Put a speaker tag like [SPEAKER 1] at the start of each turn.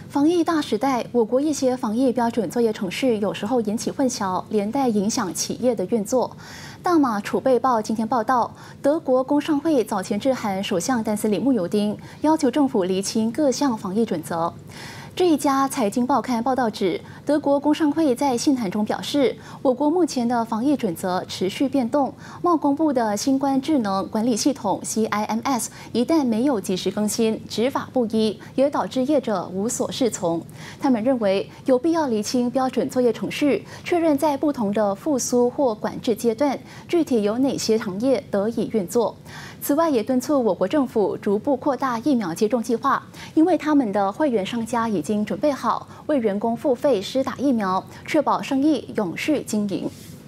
[SPEAKER 1] 防疫大时代，我国一些防疫标准作业程序有时候引起混淆，连带影响企业的运作。大马储备报今天报道，德国工商会早前致函首相丹斯里慕尤丁，要求政府厘清各项防疫准则。这一家财经报刊报道指，德国工商会在信函中表示，我国目前的防疫准则持续变动，贸工部的新冠智能管理系统 CIMS 一旦没有及时更新，执法不一，也导致业者无所适从。他们认为有必要厘清标准作业程序，确认在不同的复苏或管制阶段，具体有哪些行业得以运作。此外，也敦促我国政府逐步扩大疫苗接种计划，因为他们的会员商家已经准备好为员工付费施打疫苗，确保生意永续经营。